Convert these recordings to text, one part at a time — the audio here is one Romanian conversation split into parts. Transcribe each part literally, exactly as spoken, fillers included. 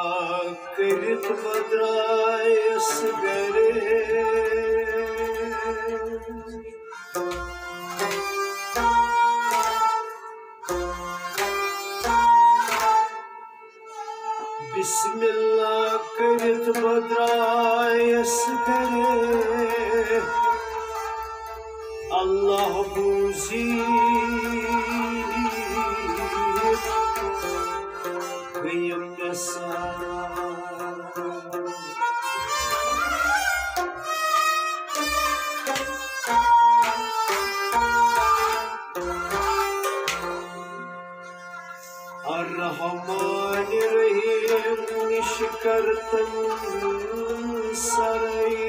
करित बद्रायस गरे बिस्मिल्लाह करित बद्रायस गरे अल्लाह बूजी गयम अर्रहमान रहीम निष्कर्तन सरई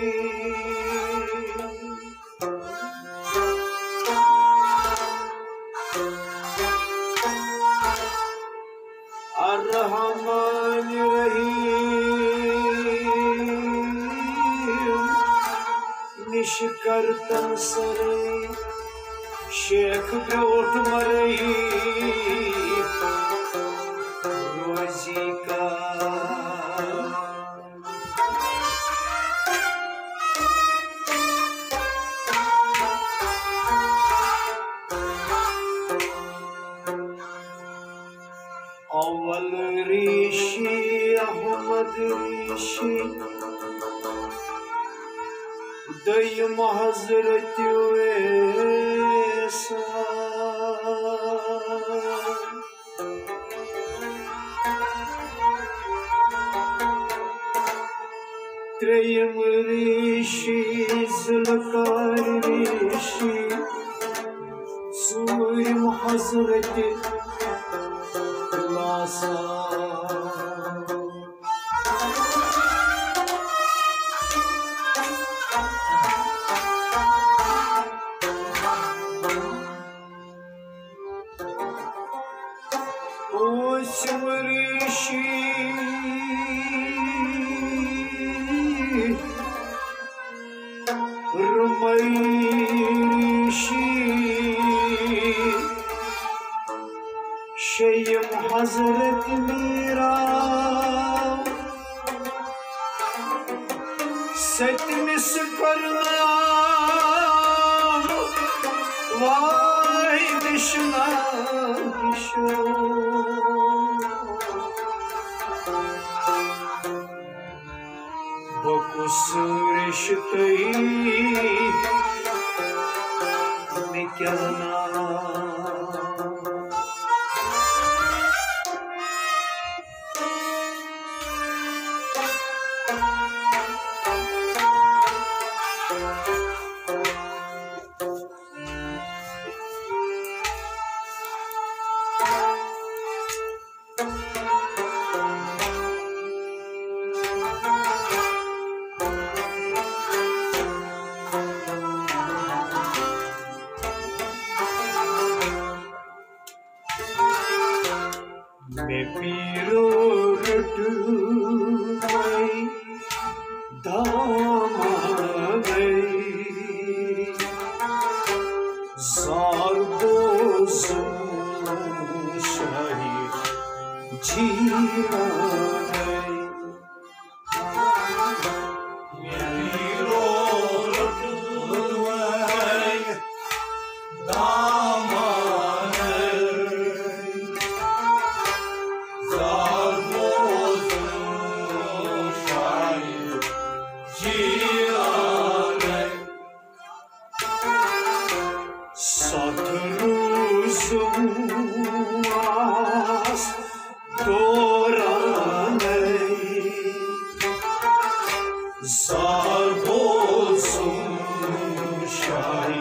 अर्रहमान रहीम निष्कर्तन सरई शेख ब्योट मरई रोजी का अव्वल ऋषि अहमद ऋषि दय्यम हजरत वेसा त्रेयम ऋषि ज़ुल्फ़कार ऋषि सूर्य हजरत लासा ओसम ऋषि रुमई ऋषि शय्यम हजरत मीरा सतमिस करना वाई विष्णा बकुस रिश्तई में क्या ना मैं पीरो रटू गई दामा गई जार बोसम शाही जीरा गई मैं पीरो रटू गई दामा Satrusumas Doranei Zarbosum Shai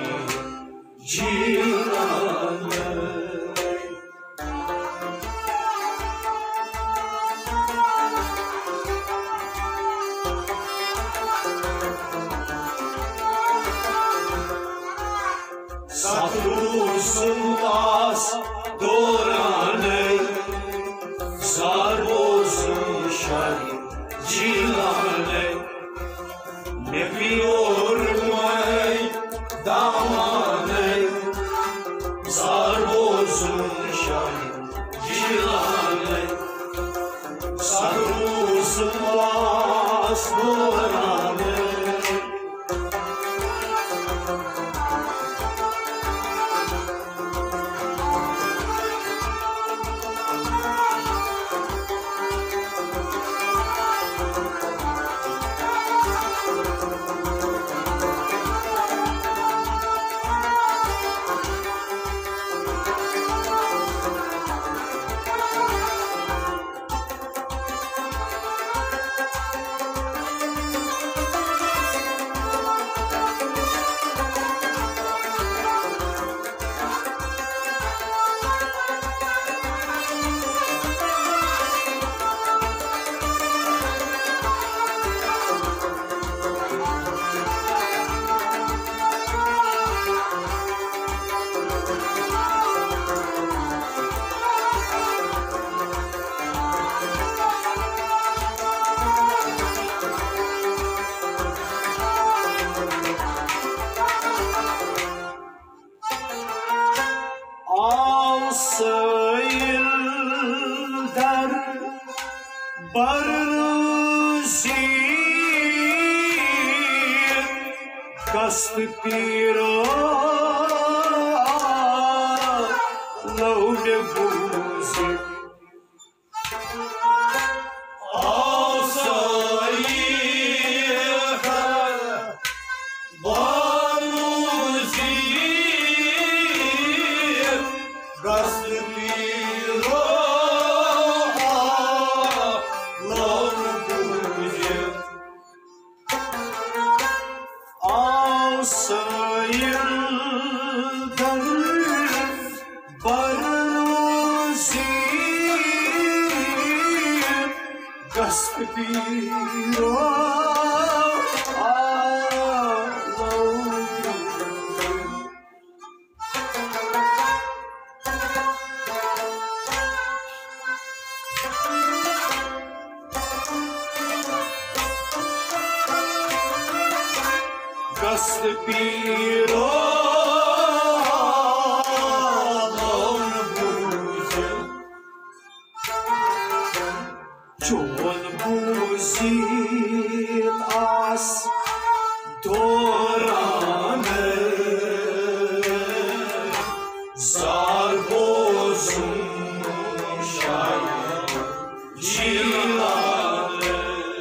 Jiranei Satrusumas Doranei Zarbosum Shai Jiranei Nevior mai damanei Zarbosum Shai Jiranei Satrusumas Slavos Dorane. Кастыпира лауне бузи Асаиха банузи Кастыпира лауне бузи Sayıldan barısı gasp ediyor Кастыпира лауне бузи Чон бузин ас Dorane Zar bozun şayet Cilane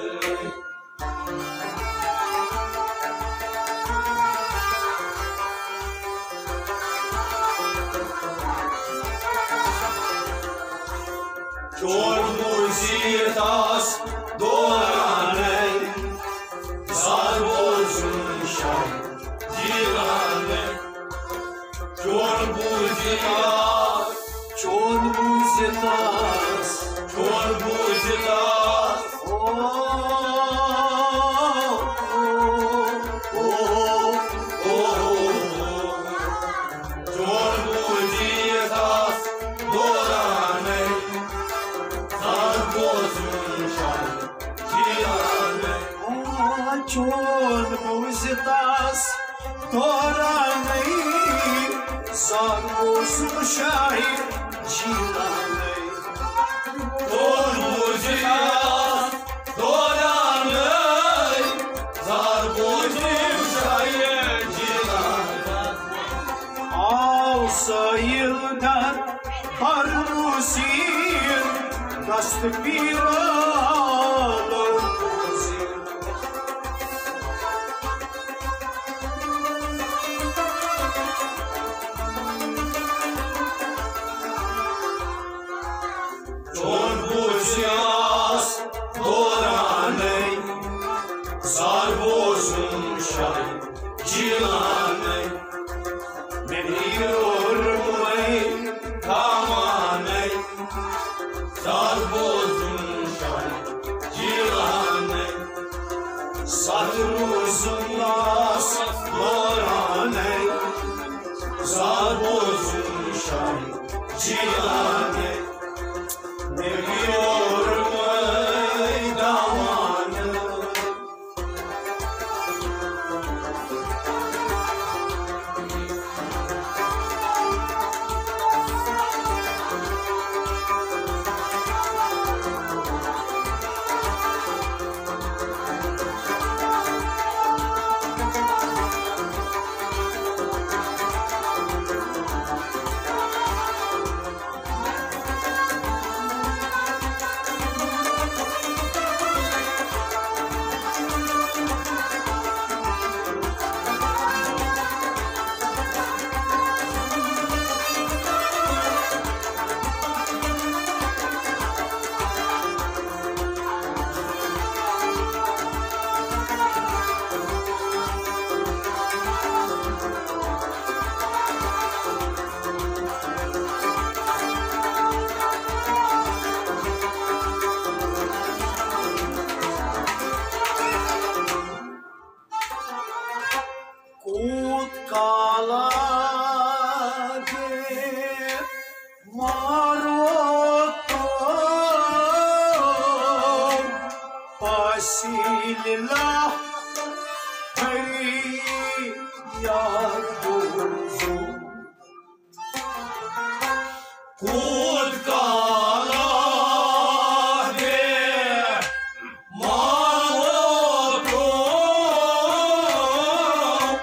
Çor muzitas dorane Zar bozun şay Cilane Çor muzitas Çor muzitas Çor muzitas Çor muzitas dorane Çon muzitas dorane Sarhoşum şahit cilane Çon muzitas dorane Sarhoşum şahit cilane Al sayıldan barmusin Кастыпира лауне Çon buziyas dorane Zar bozun şay cilane Biliyorum ey tamane Zar bozun şay cilane Sarhoşum nas dorane Zar bozun şay cilane Biliyorum ey damane Pasilillah feryat uzun Kut kalah de manotum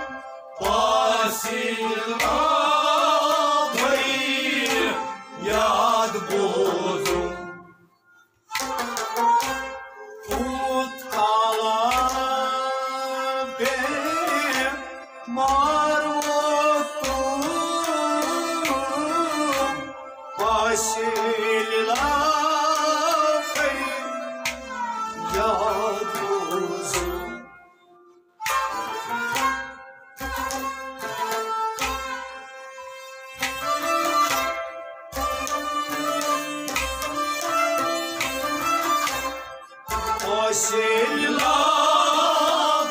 Pasilillah feryat uzun Pasilillah feryat uzun Pasilillah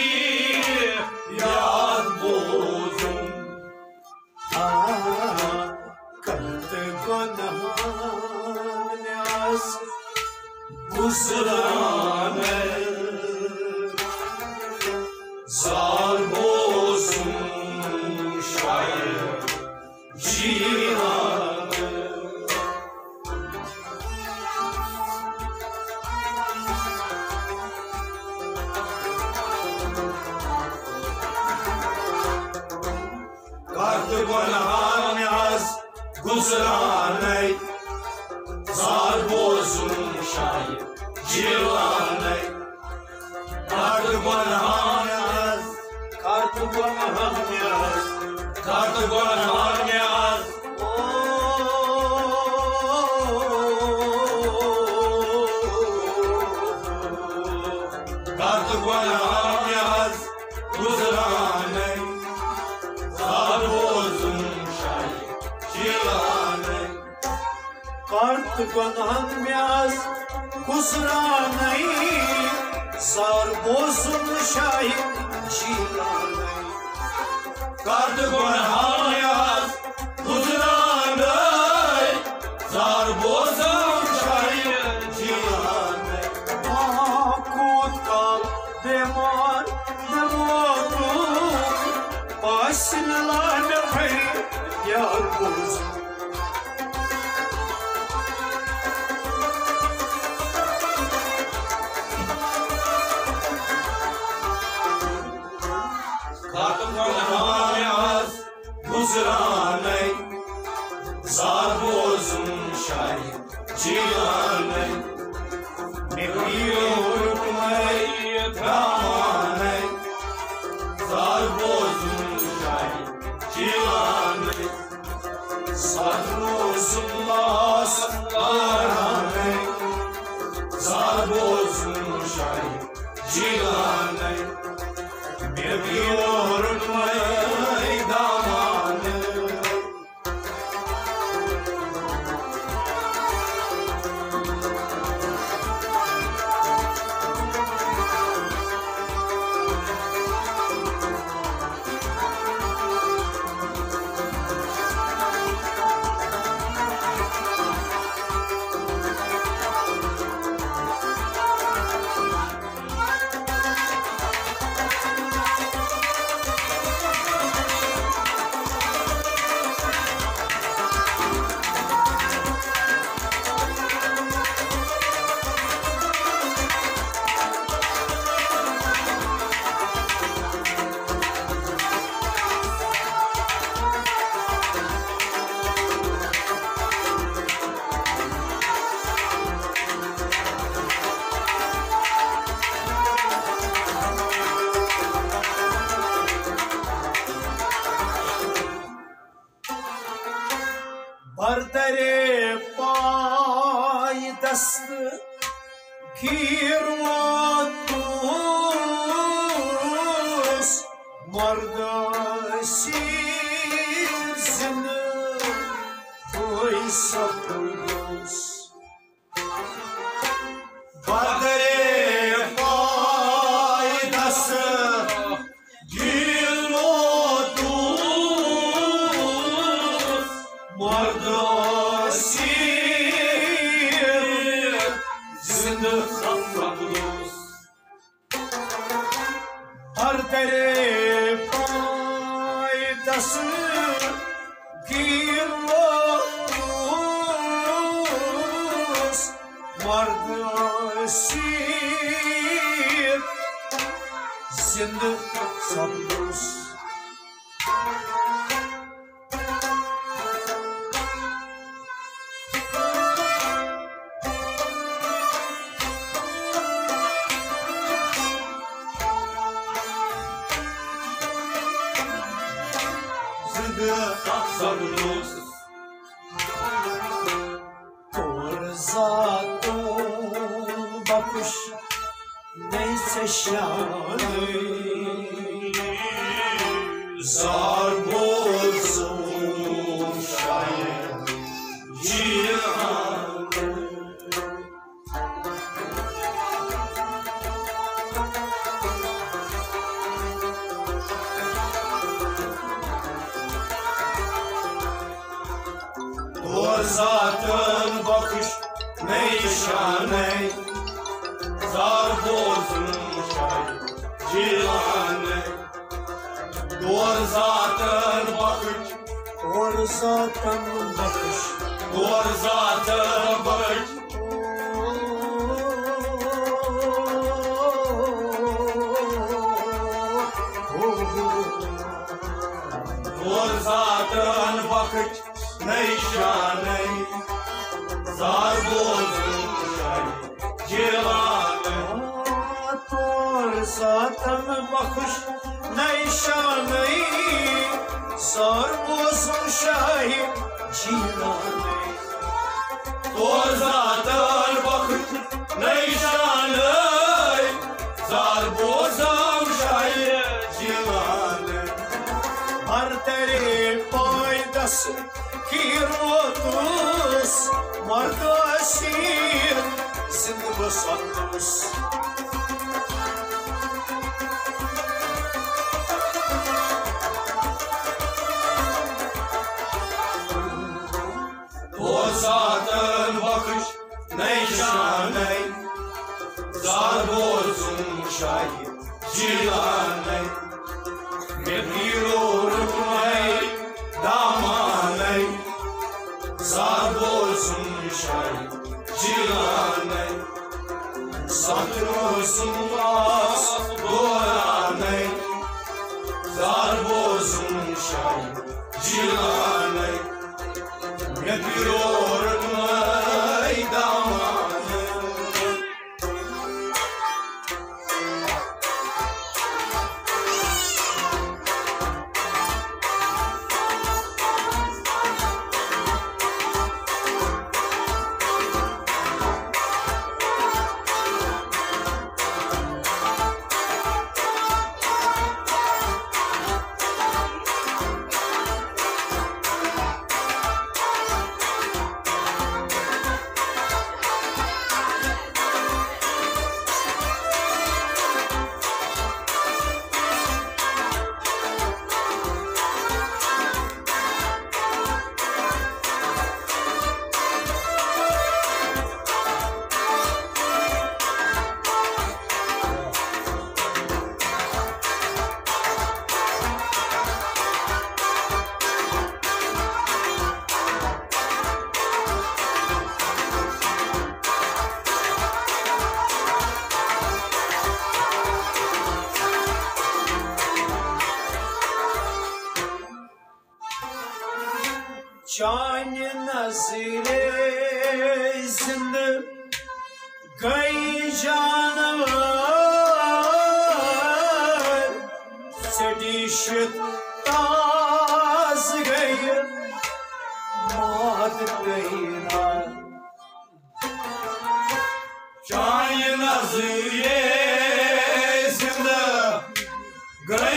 feryat uzun Gusrane zar bozun şair cihanı Kartı gonhan yaz gusrane zar bozun şair civanı Kartı gonhan yaz Kartı gonhan yaz Kartı gonhan yaz Kartı gonhan yaz Guzrane zar bozun şair civanı Kartı gonhan yaz Guzrane zar bozun şair civanı Kartı gonhan yaz Guzrane zar bozun şair civanı Akut kal demar demotum Pasilillah feryat uzun Kartı gonhan yaz Guzrane zar bozun şair civanı Meviyor meydane zar bozun şair civanı Sarruzullah sarrane zar bozun şair civanı Meviyor meydane Bardare paydastı kirmatus Mardasizini koysapus Bardare paydastı kirmatus Mardasizini koysapus دست گیروس مرد اسیر زنده سبز Sabros Torzato bakış neyse şanı zar bozum şayet cihanı Zaten bakış neyşane zar bozmuş ay cilane Doğru zaten bakış Doğru zaten bakış Doğru zaten bakış Doğru zaten bakış neyşane zar bozmuş ay cilane Doğru zaten bakış neyşane zar bozmuş ay cilane Doğru zaten bakış neyşane zar bozmuş ay cilane Arteri faydası kirotus mardaşir zinde satmış O zaten bakış neyşane zar bozmuş ay cilane Yapıyorum ay damanay zar bozmuş ay cilane Satıyorsun az dolanay zar bozmuş ay cilane Yapıyorum ay damanay Can nazire zinde gay canavar sedişit taz gay mat gayna Can nazire zinde gay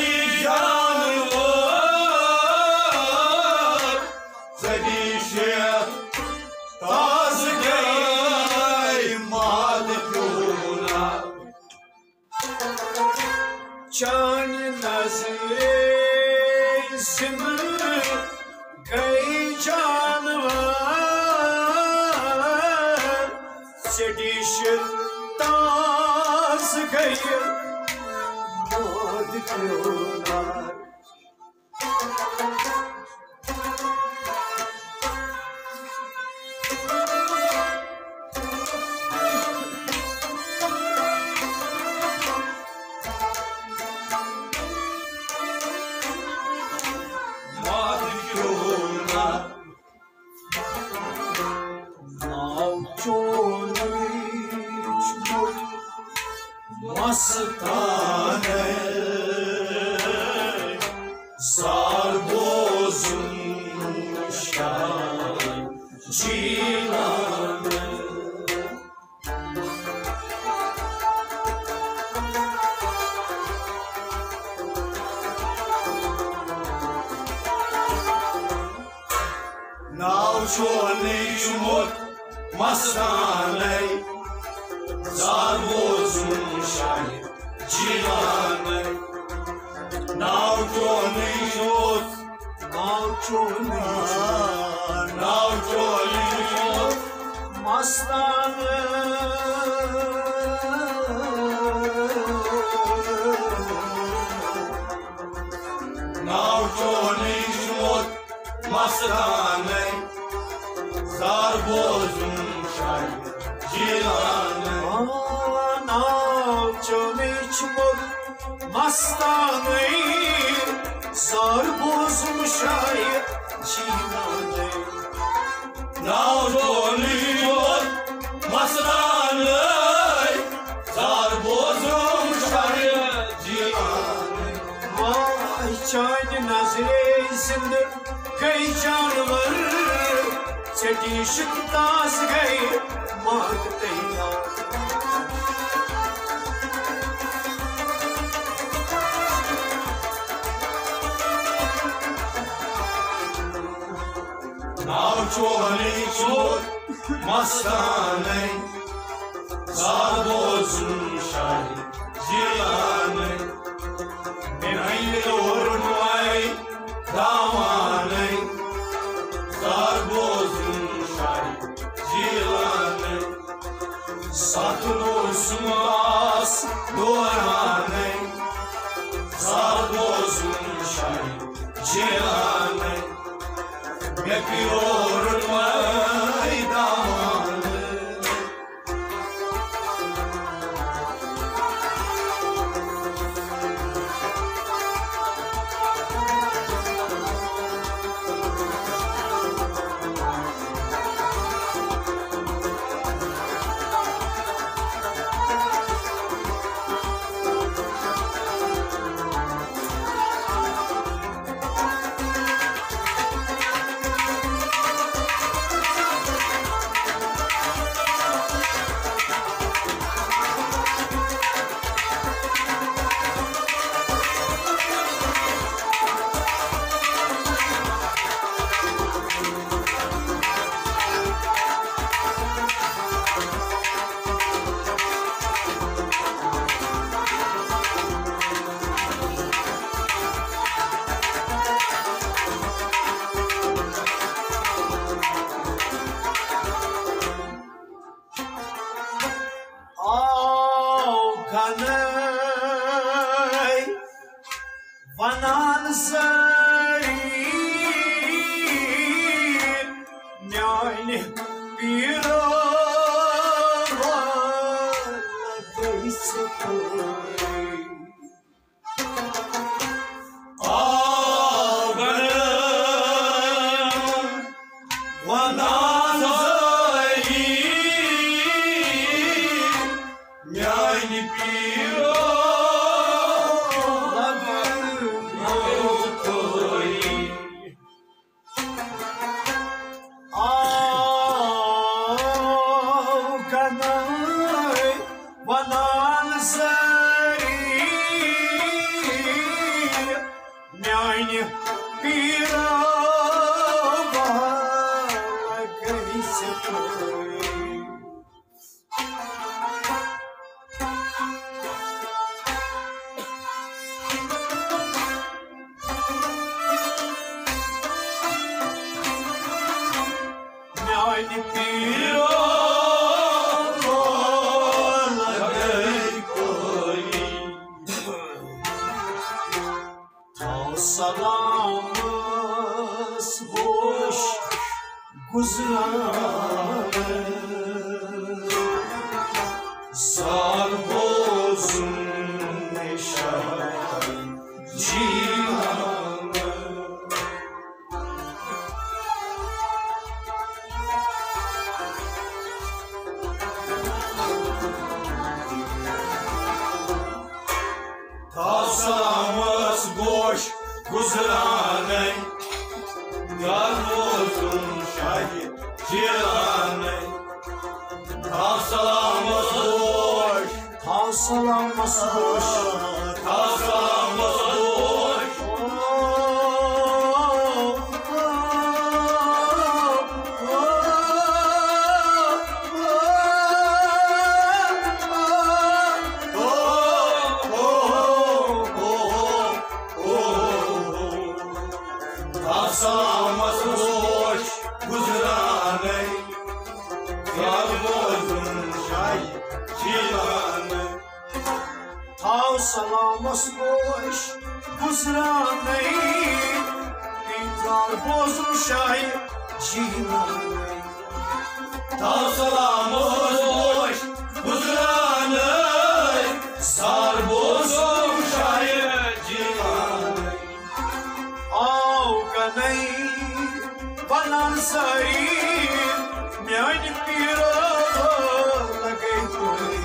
canavar sedişit taz gay mat gayna Can nazire zinde gay canavar sedişit taz gay mat gayna mastane zar bozmuşlar cilanı. Naučoni šmut mastane zar bozmuşlar cilanı. Naučoni šmut Naučoni Naučoni šmut mastane Naučoni šmut mastane zar bozmuşlar cilanı. Naučoni šmut mastane zar bozmuşlar cilanı. Naučoni šmut mastane zar bozmuşlar cilanı. Vay çayni nazrezindir gay canvar çeti şıktas gay mat teyna. Naučoni šmut mastane zar bozmuşlar cilanı. Benayılır vay damanı zar bozmuşlar cilanı. Satın olsunmaz duanı zar bozmuşlar cilanı. Yapıyor meydanı. Vanan zari nyani piro vala kaise koi. Ağanım vanan zari nyani piro Vanan zari nyani piro vala kaise koi. Nyani piro salamız boş guzranı zar bozmuşlar cilanı. Guzranay Garbozun şahit Cilanay Tasalamaz boş Tasalanmaz boş Tasalamaz boş Tasalamaz boş Guzranay Garbozun şahit Cilanay Tasalanmaz boş Guzranay Garbozun şahit Cilanay Tasalamaz boş Guzranay Sarbozun şahit Cilanay Auganay Balansari Myani pira lagay tuay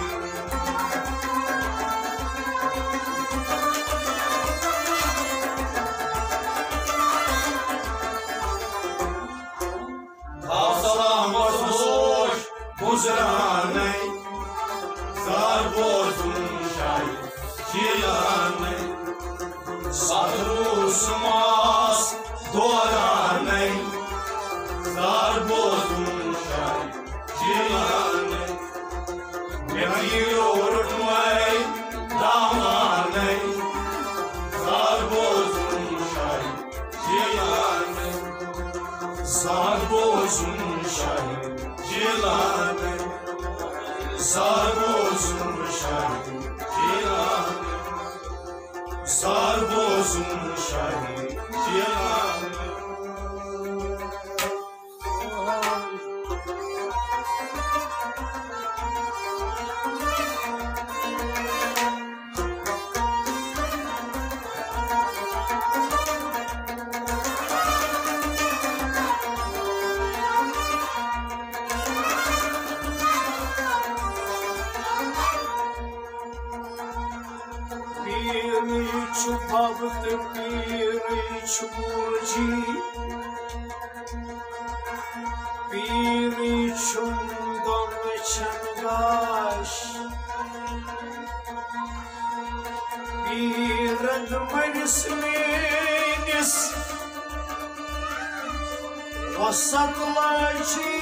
Tasalamaz boş Guzranay Sarbozun şahit Cilanay Satırusmaz Doğranay Sarbozun şahit Cilanay Meviyortmay Damanay Sarbozun şahit Cilanay Sarbozun şahit Cilanay Sarbozun şahit Cilanay Sarbozun şahit Cilanay Pirichu bhavat pirichu ji Pirichu dom changash Piran manis menis Vasatlaji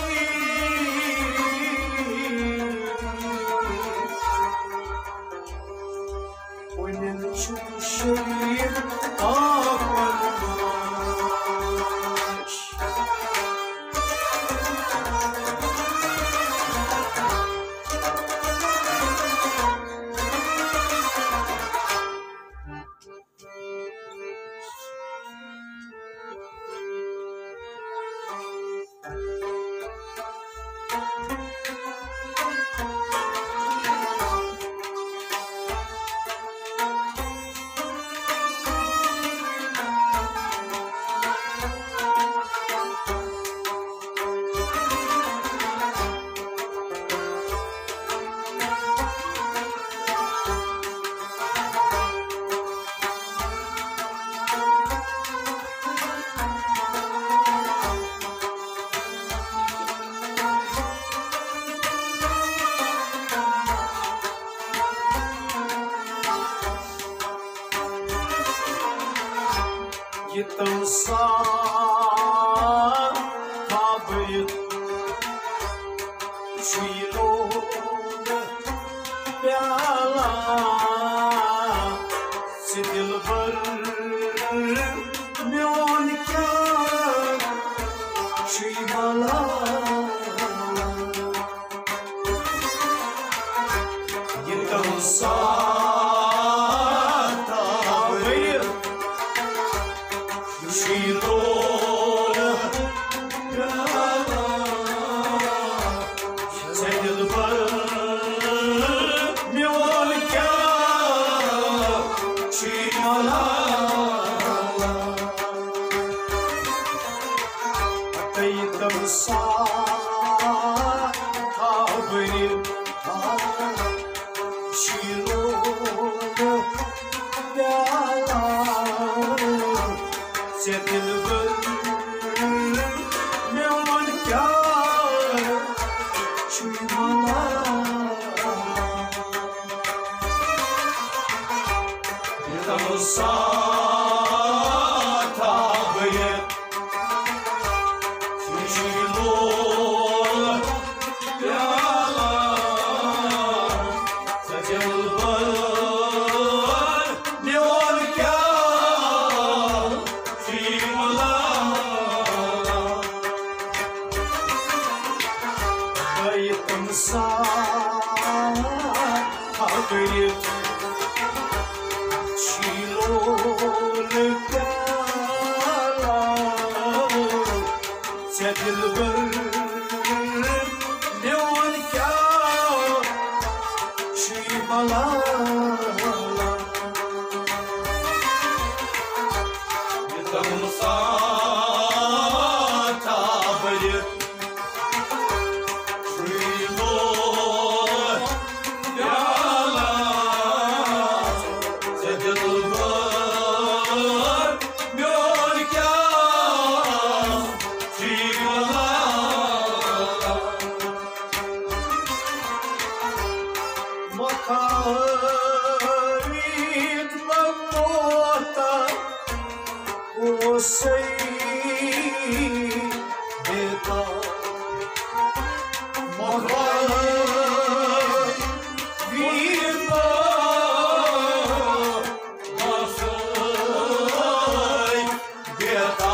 Şerif ağlanmış Yıtılsa kabıyıt Şuyrûne Pyala Sidilbar Myon kya Şuybala Yıtılsa kabıyıt Şuyrûne Pyala Sidilbar Myon kya Şuybala Yıtılsa kabıyıt Şuyrûne Pyala से दिलबर में वन क्या छुई माला Sata beye Chilo Yala Sajal bal Neol kya Shimala Ay tamsa Habeye से दिलबर ने वन क्या छुई माला Sata beye Chilo Yala Sajal bal Neol kya Makarit mamota Usay beta Makarit Masay Beta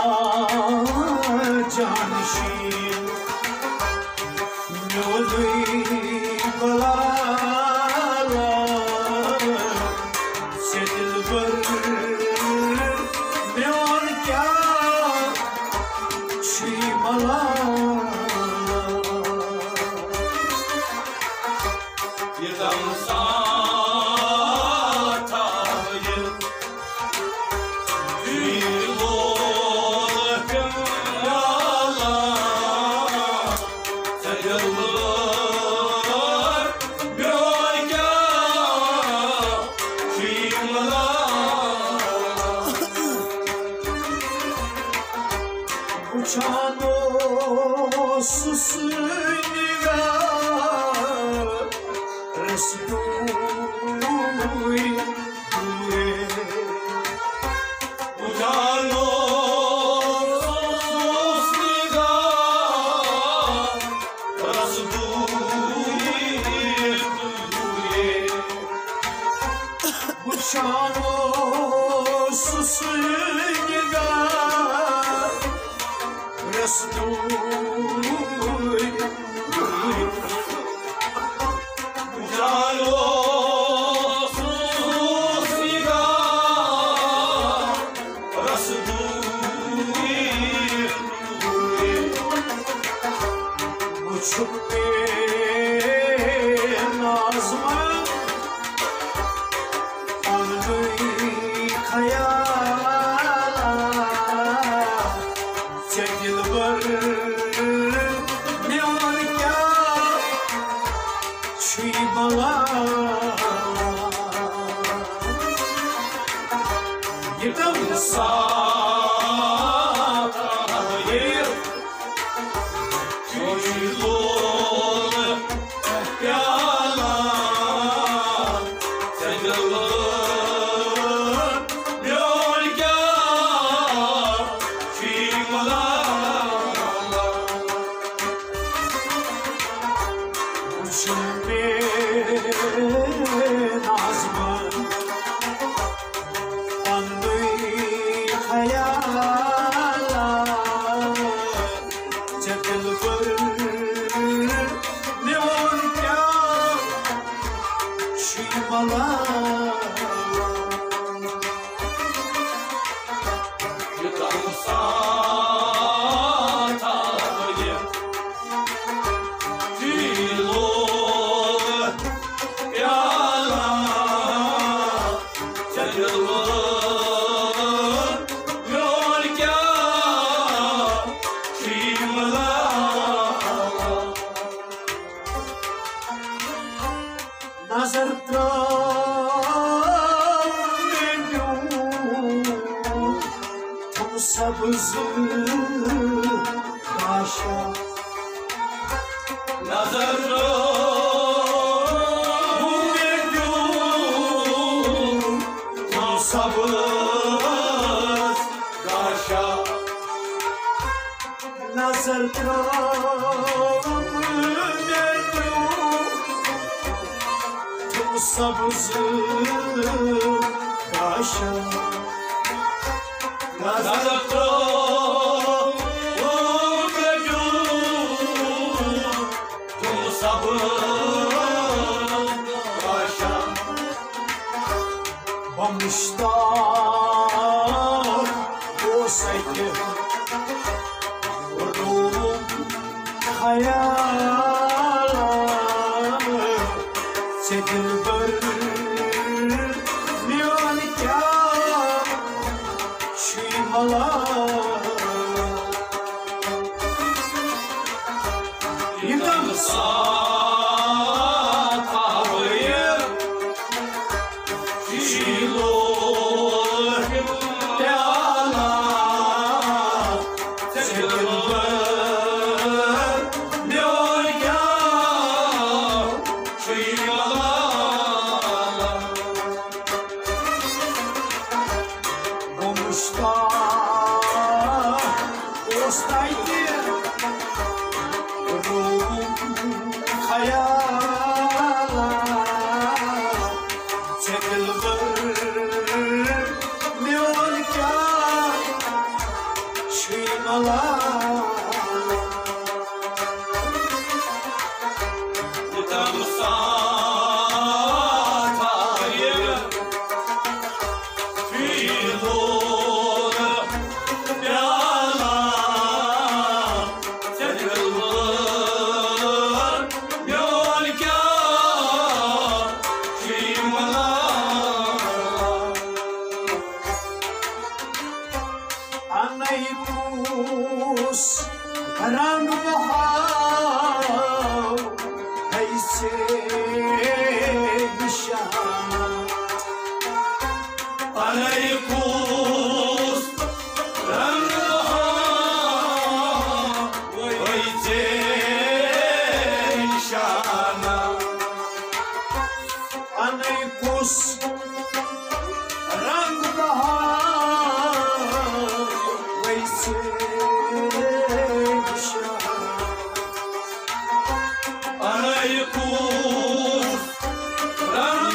janişin Nolui balala Sedil bar Meon kya Shimala Yedam satayı Gülolken yala Sayılır gölge Şimala Uçan o susuniga Resdui due Ucano susniga Rasduye Uçan o susuniga Resdui due Ucano susniga Rasduye Uçup bir nazman Anlıyı kayala Çekil var ne var ya Çiğbala Yedam satayı Gülolken yala Sayılır gölge Şimala Uçup bir nazman Anlıyı kayala Çekil var ne var ya Şimala Yedam satayı Gülolken yala Sayılır gölge Şimala Nazar travmenu Tam sabzı kaşa Nazarı Umedyum Tam sabır Kaşa Nazar travmenu Tam sabzı kaşa Nazarı Umedyum Tam sabır Kaşa Bamıştar olsaydı Ruhum hayala Çekil var ne var ya Şimala Yedam satayı Gülolken yala Sayılır gölge Şimala Bamıştar olsaydı Ruhum hayala Çekil var ne var ya Shrimala. Anaikus rang bahau aise nishana. Anaikus rang bahau aise nishana. Anaikus rang bahau aise Anaikus rang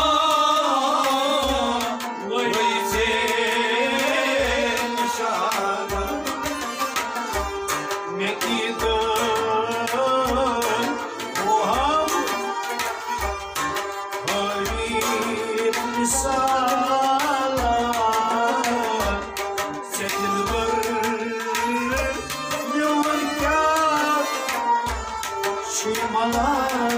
bahau aise nishana. Mekidan Muham Harib Nisala Sedilbar Nyurka Shimala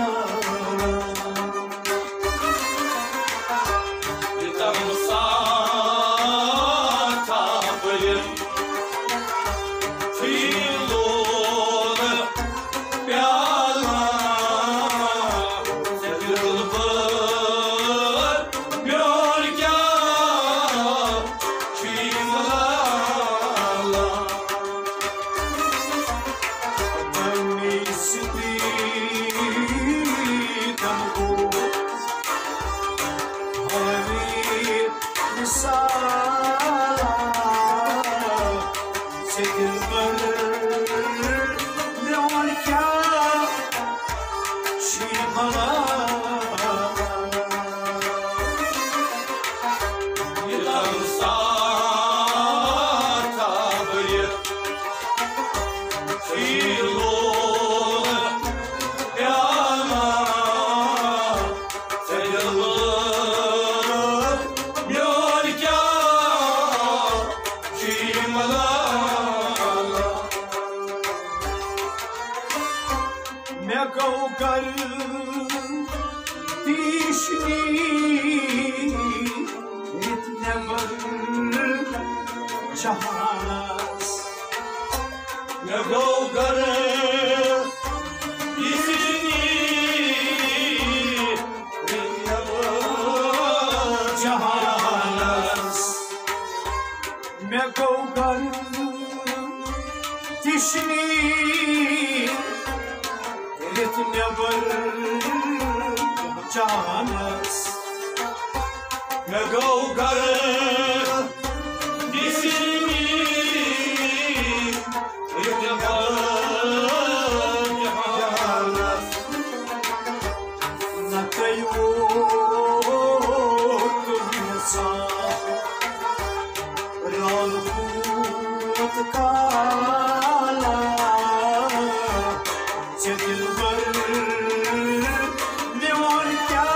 Megaukar Tishni It never Chahas Megaukar Tishni It never Chahas Megaukar Tishni It never Chahas Megaukar Tishni It never Natayu Tunsa Ralput Kala Chedilbar Nevar Kya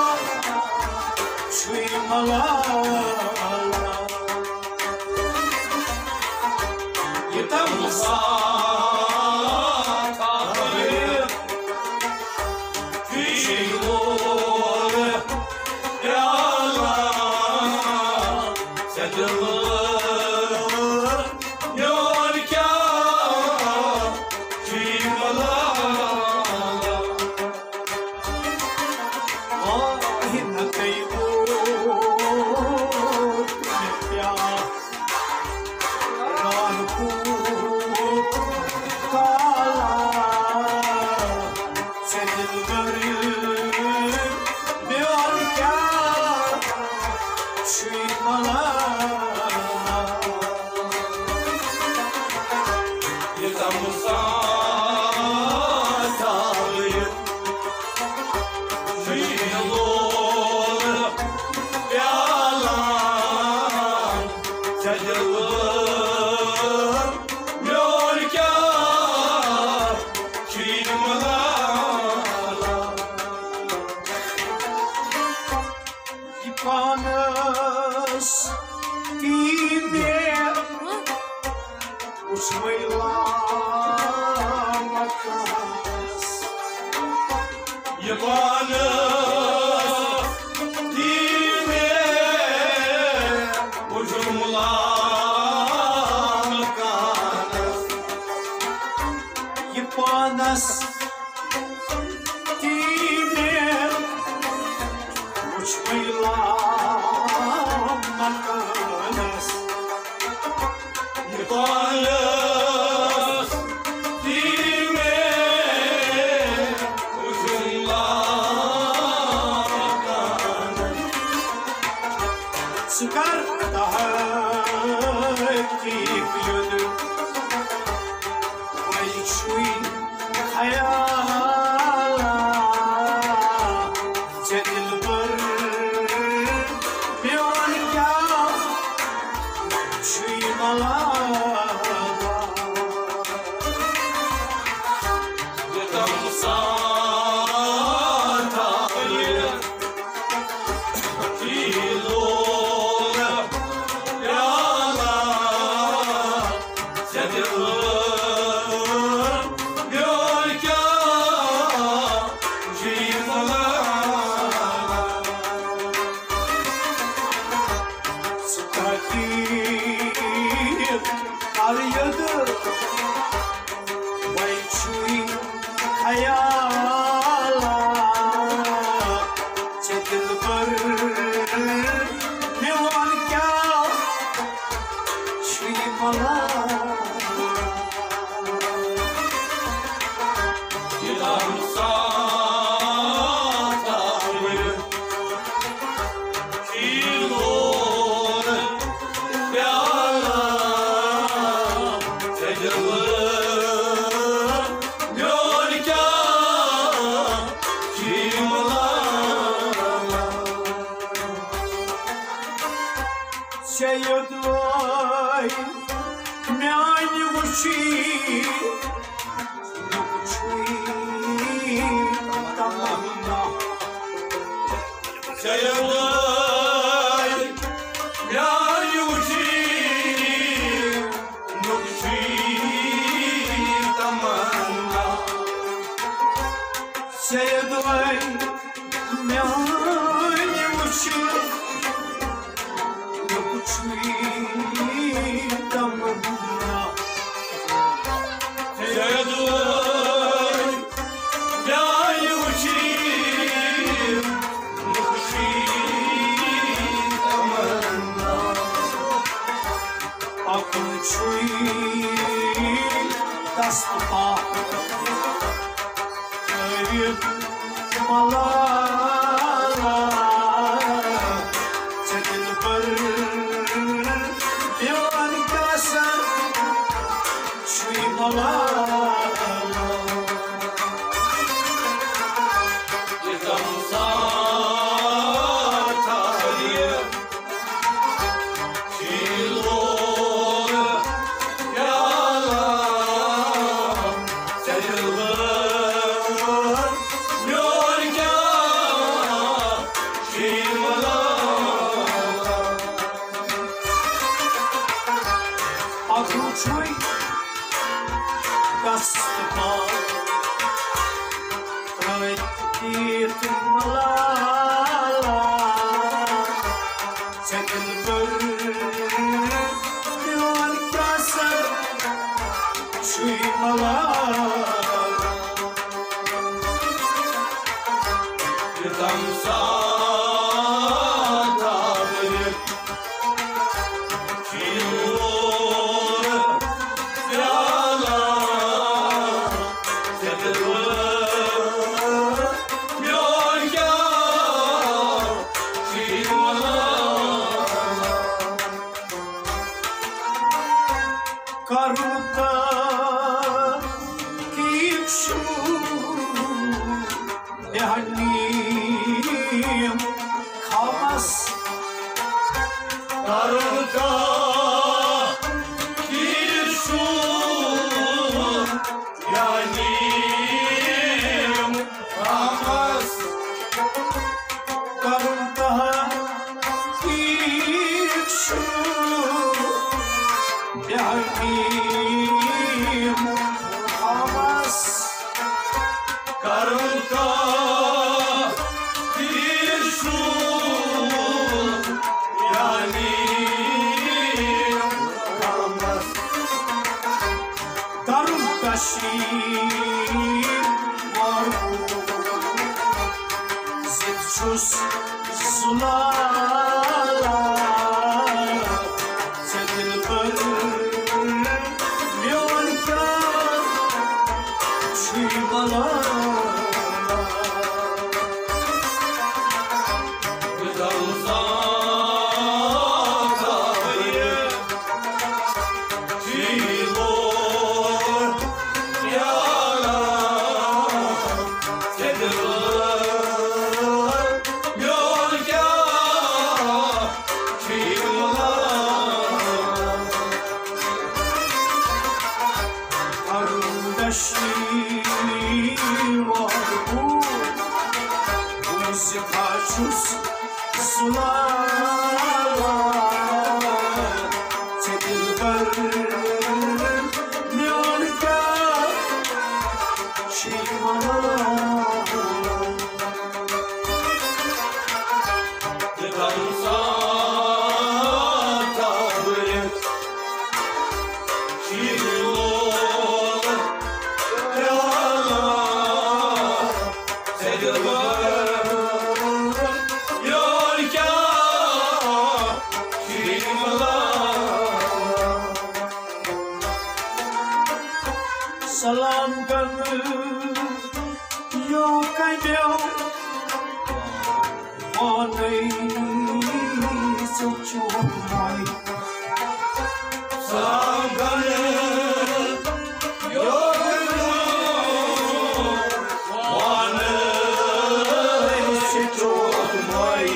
Shrimala Yitam Satayim Fiilur Ya Allah Sedilur Yorka Shrimala Tell you Yabana dine ucumlar kanas Yapanas dine uçmayla makanas Yabana dine ucumlar kanas Çıkar daha ekip yönü Vay şuy hayala Cedil bir Biyon ya Şuy malada Yedam satayı Kilole yala Sedir gölge Cimalara Sıkakir kar yağdı Vay çuy hayala Çetil bir Biyon ya Şuy malada Yedam satayı Kilole yala Sedir gölge Cimalara Сеёдвай мяни вучи Нукчуи тамамна Sayılay yayuci nukşi tamanna Сеёдвай мяни вучи Нукчуи тамамна Sayılay yayuci nukşi tamanna Акучуи таступа Кайвит малала Çetin bir Biyon kasa Çuy malala Yedam satayı Kilole yala Sedir gölge Cimalara Акучуй таступа Кайвит малала Çetin bir Biyon kasa Çuy malala Yedam satayı Kilole yala Sedir gölge Cimalara Karnımda giyip şu Yanim kalmaz Karda bir su yanim amaz Karnımda giyip şu Yanim داشتیم وارو زد چوس سلالا زدل بر میان کرد چی بالا Çus sulara Çekilber Miyonka Şivana Yıkansa tablet Şiirler Yana Çekilber Salam gönül yok ayıyor Vanay suçumay Salam gönül yok ayıyor Vanay suçumay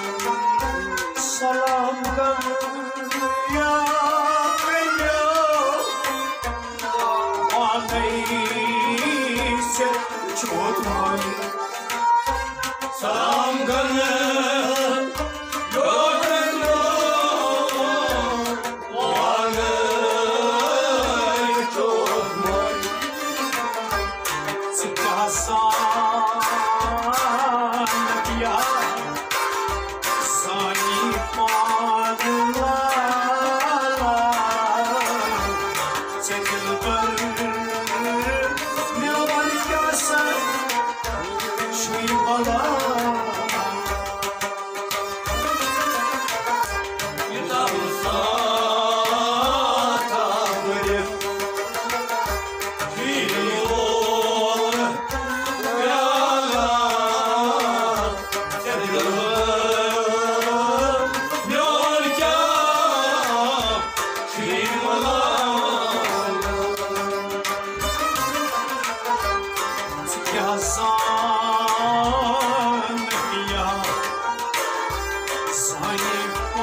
Salam gönül yok ayıyor Neyse çokmay Salam gönül yok ediyor Vanay çokmay Sıkasan ya Sani panla Çekilber Şivana Yıkansa tablet Şiirler Yana Çekilber Miyonka Şivana Yazan ya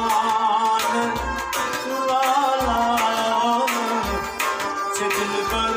Sayıpan la la Çetil